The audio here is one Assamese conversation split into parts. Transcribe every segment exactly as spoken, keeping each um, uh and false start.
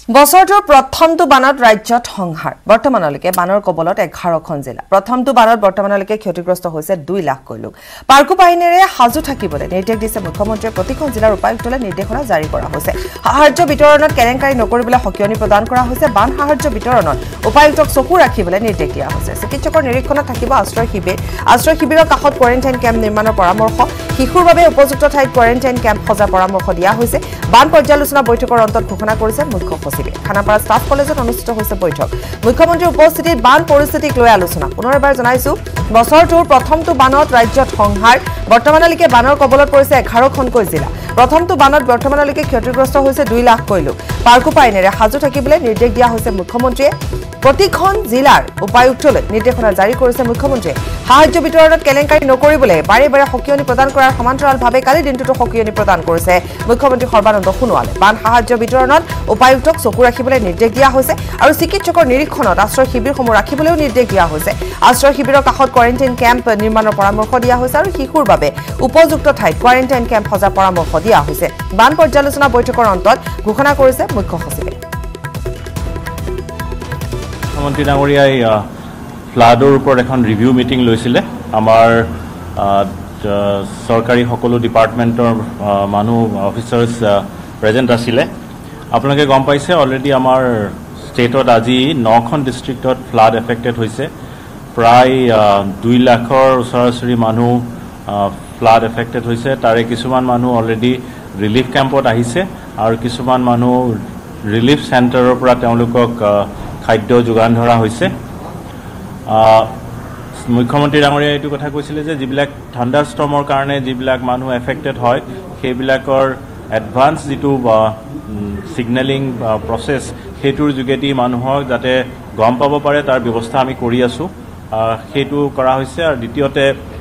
বছৰটোৰ প্ৰথমটো বানত ৰাজ্যত সংহাৰ বৰ্তমানলৈকে বানৰ কবলত এঘাৰখন জিলা প্ৰথমটো বানত বৰ্তমানলৈকে ক্ষতিগ্ৰস্ত হৈছে দুই লাখকৈ লোক পাৰ্কু বাহিনীৰে হাজু থাকিবলৈ নিৰ্দেশ দিছে মুখ্যমন্ত্ৰীয়ে প্ৰতিখন জিলাৰ উপায়ুক্তলৈ নিৰ্দেশনা জাৰি কৰা হৈছে সাহায্য বিতৰণত কেলেংকাৰী নকৰিবলৈ সকিয়নি প্ৰদান কৰা হৈছে বান সাহায্য বিতৰণত উপায়ুক্তক চকু ৰাখিবলৈ নিৰ্দেশ দিয়া হৈছে চিকিৎসকৰ নিৰীক্ষণত থাকিব আশ্ৰয় শিবিৰ আশ্ৰয় শিবিৰৰ কাষত কোৱাৰেণ্টাইন কেম্প নিৰ্মাণৰ পৰামৰ্শ শিশুৰ বাবে উপযুক্ত ঠাইত কোৱাৰেণ্টাইন কেম্প সজাৰ পৰামৰ্শ দিয়া হৈছে বান পৰ্যালোচনা বৈঠকৰ অন্তত ঘোষণা কৰিছে মুখ্য সচিবে খানাপাৰা ষ্টাফ কলেজত অনুষ্ঠিত হৈছে বৈঠক মুখ্যমন্ত্ৰীৰ উপস্থিতিত বান পৰিস্থিতিক লৈ আলোচনা পুনৰবাৰ জনাইছো বছৰটোৰ প্ৰথমটো বানত ৰাজ্যত সংহাৰ বৰ্তমানলৈকে বানৰ কবলত পৰিছে এঘাৰখনকৈ জিলা প্ৰথমটো বানত বৰ্তমানলৈকে ক্ষতিগ্ৰস্ত হৈছে দুই লাখকৈ লোক পাৰ্কু বাহিনীৰে হাজু থাকিবলৈ নিৰ্দেশ দিয়া হৈছে মুখ্যমন্ত্ৰীয়ে প্ৰতিখন জিলাৰ উপায়ুক্তলৈ নিৰ্দেশনা জাৰি কৰিছে মুখ্যমন্ত্ৰীয়ে সাহায্য বিতৰণত কেলেংকাৰী নকৰিবলৈ বাৰে বাৰে সকিয়নি প্ৰদান কৰাৰ সমান্তৰালভাৱে কালি দিনটোতো সকিয়নি প্ৰদান কৰিছে মুখ্যমন্ত্ৰী সৰ্বানন্দ সোণোৱালে বান সাহায্য বিতৰণত উপায়ুক্তক চকু ৰাখিবলৈ নিৰ্দেশ দিয়া হৈছে আৰু চিকিৎসকৰ নিৰীক্ষণত আশ্ৰয় শিবিৰসমূহ ৰাখিবলৈও নিৰ্দেশ দিয়া হৈছে আশ্ৰয় শিবিৰৰ কাষত কোৱাৰেণ্টাইন কেম্প নিৰ্মাণৰ পৰামৰ্শ দিয়া হৈছে আৰু শিশুৰ বাবে উপযুক্ত ঠাইত কোৱাৰেণ্টাইন কেম্প সজাৰ পৰামৰ্শ দিয়া হৈছে বান পৰ্যালোচনা বৈঠকৰ অন্তত ঘোষণা কৰিছে মুখ্য সচিবে মুখ্যমন্ত্ৰী ডাঙৰীয়াই ফ্লাডৰ ওপৰত এখন ৰিভিউ মিটিং লৈছিলে আমাৰ চৰকাৰী সকলো ডিপাৰ্টমেণ্টৰ মানুহ অফিচাৰ্ছ প্ৰেজেণ্ট আছিলে আপোনালোকে গম পাইছে অলৰেডি আমাৰ ষ্টেটত আজি নখন ডিষ্ট্ৰিক্টত ফ্লাড এফেক্টেড হৈছে প্ৰায় দুই লাখৰ ওচৰা-ওচৰি মানুহ ফ্লাড এফেক্টেড হৈছে তাৰে কিছুমান মানুহ অলৰেডি ৰিলিফ কেম্পত আহিছে আৰু কিছুমান মানুহ ৰিলিফ চেণ্টাৰৰ পৰা তেওঁলোকক খাদ্য যোগান ধৰা হৈছে মুখ্যমন্ত্ৰী ডাঙৰীয়াই এইটো কথা কৈছিলে যে যিবিলাক থাণ্ডাৰ ষ্টৰ্মৰ কাৰণে যিবিলাক মানুহ এফেক্টেড হয় সেইবিলাকৰ এডভান্স যিটো ছিগনেলিং প্ৰচেছ সেইটোৰ যোগেদি মানুহক যাতে গম পাব পাৰে তাৰ ব্যৱস্থা আমি কৰি আছোঁ সেইটো কৰা হৈছে আৰু দ্বিতীয়তে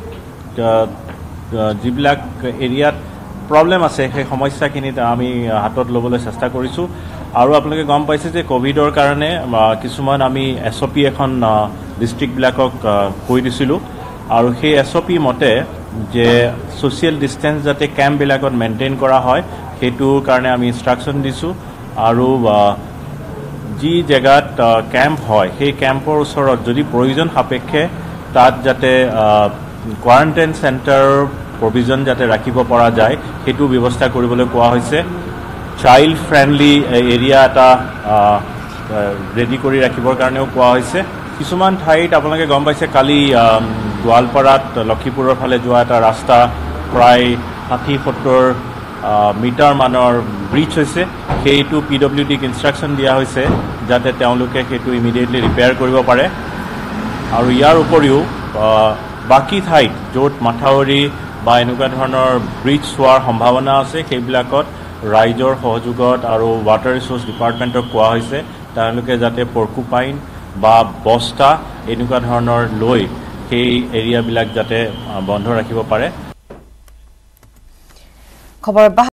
যিবিলাক এৰিয়াত প্ৰব্লেম আছে সেই সমস্যাখিনিত আমি হাতত ল'বলৈ চেষ্টা কৰিছোঁ আৰু আপোনালোকে গম পাইছে যে কোভিডৰ কাৰণে কিছুমান আমি এছ অ' পি এখন ডিষ্ট্ৰিক্টবিলাকক কৈ দিছিলোঁ আৰু সেই এছ অ' পি মতে যে ছ'চিয়েল ডিষ্টেঞ্চ যাতে কেম্পবিলাকত মেইনটেইন কৰা হয় সেইটো কাৰণে আমি ইনষ্ট্ৰাকশ্যন দিছোঁ আৰু যি জেগাত কেম্প হয় সেই কেম্পৰ ওচৰত যদি প্ৰয়োজন সাপেক্ষে তাত যাতে কোৱাৰেণ্টাইন চেণ্টাৰৰ প্ৰভিজন যাতে ৰাখিব পৰা যায় সেইটো ব্যৱস্থা কৰিবলৈ কোৱা হৈছে চাইল্ড ফ্ৰেণ্ডলি এৰিয়া এটা ৰেডি কৰি ৰাখিবৰ কাৰণেও কোৱা হৈছে কিছুমান ঠাইত আপোনালোকে গম পাইছে কালি গোৱালপাৰাত লক্ষীপুৰৰ ফালে যোৱা এটা ৰাস্তা প্ৰায় ষাঠি সত্তৰ মিটাৰ মানৰ ব্ৰিজ হৈছে সেইটো পি ডব্লিউ ডিক ইনষ্ট্ৰাকশ্যন দিয়া হৈছে যাতে তেওঁলোকে সেইটো ইমিডিয়েটলি ৰিপেয়াৰ কৰিব পাৰে আৰু ইয়াৰ উপৰিও বাকী ঠাইত য'ত মাথাউৰি বা এনেকুৱা ধৰণৰ ব্ৰিজ হোৱাৰ সম্ভাৱনা আছে সেইবিলাকত ৰাইজৰ সহযোগত আৰু ৱাটাৰ ৰিচোৰ্চ ডিপাৰ্টমেণ্টক কোৱা হৈছে তেওঁলোকে যাতে পৰ্কুপাইন বা বস্তা এনেকুৱা ধৰণৰ লৈ সেই এৰিয়াবিলাক যাতে বন্ধ ৰাখিব পাৰে খবৰ